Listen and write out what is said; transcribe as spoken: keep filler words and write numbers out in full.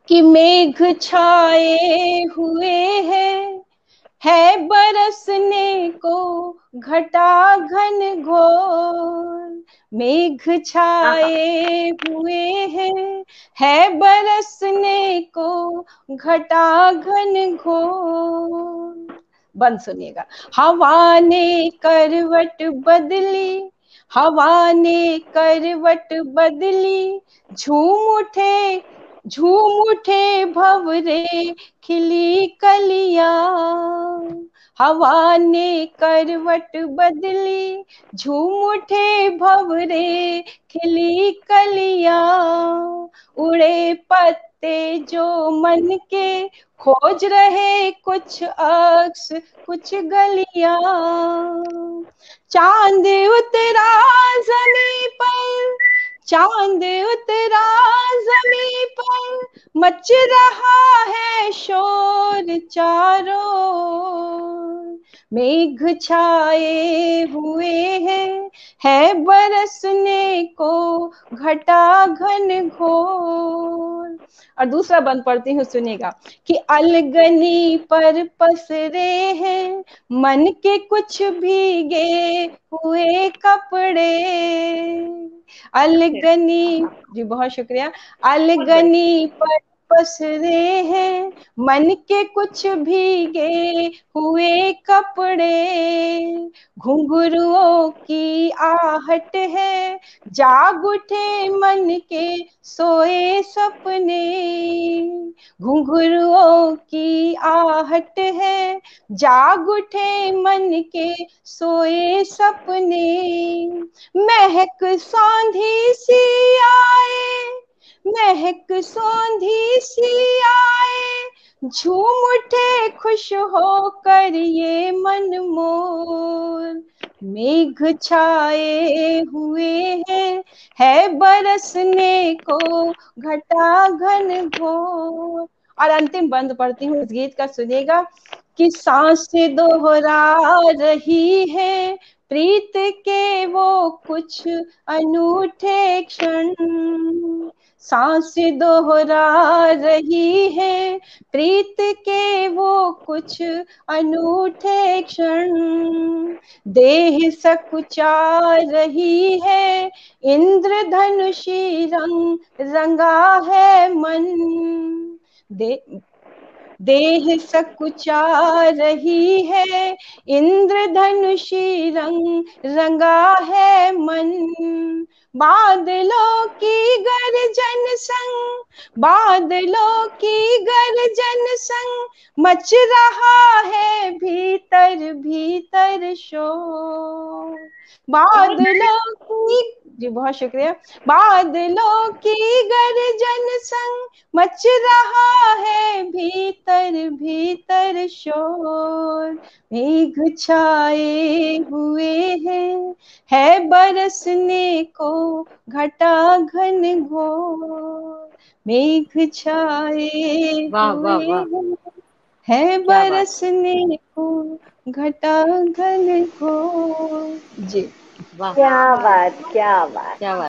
कि मेघ छाए हुए हैं, है बरसने को घटा घन घोर। मेघ हाँ छाए हुए हैं, है बरसने को घटा घन घोर। बंद सुनिएगा। हवा ने करवट बदली, हवा ने करवट बदली, झूम उठे झूम उठे भंवरे खिली कलियां। हवा ने करवट बदली, झूम उठे भंवरे खिली कलियां। उड़े पत्ते जो मन के, खोज रहे कुछ अक्स कुछ गलियां। चांद उतरा जमी पर, चांद उतरा जमी पर, मच रहा है शोर चारों ओर। मेघ छाए हुए हैं, है बरसने को घटा घन घोर। और दूसरा बंद पढ़ती हूँ, सुनिएगा। कि अलगनी पर पसरे हैं मन के कुछ भीगे हुए कपड़े। अलगनी, जी बहुत शुक्रिया। बहुत बढ़िया। अलगनी पर पसरे हैं मन के कुछ भीगे हुए कपड़े। घुंघरुओं की आहट है, जाग उठे मन के सोए सपने। घुंघरुओं की आहट है, जाग उठे मन के सोए सपने। महक सौंधी सी आए, महक सौंधी सी आए, झूम उठे खुश होकर ये मन मोर। मेघ छाए हुए हैं, है बरसने को घटा घन घोर। और अंतिम बंद पढ़ती हूँ इस गीत का, सुनिएगा। कि सांसें दोहरा रही है प्रीत के वो कुछ अनूठे क्षण। सांसें दोहरा रही है प्रीत के वो कुछ अनूठे क्षण। देह सकुचा रही है, इंद्रधनुषी रंग रंगा है मन। दे देह सकुचा रही है, इंद्रधनुषी रंग रंगा है मन। बादलों की गर्जन संग, बादलों की गर्जन संग, मच रहा है भीतर भीतर शोर। बादलों की, जी बहुत शुक्रिया। बादलों की गर्जन संग, मच रहा है भीतर भीतर शोर। मेघ छाए हुए हैं, है बरसने को घटा घन घोर। मेघ छाए वाह वाह हुए वाह, हैं, है क्या बात। बरसने को घटा घन घोर। जी वाह, क्या बात, क्या बात। क्या बात।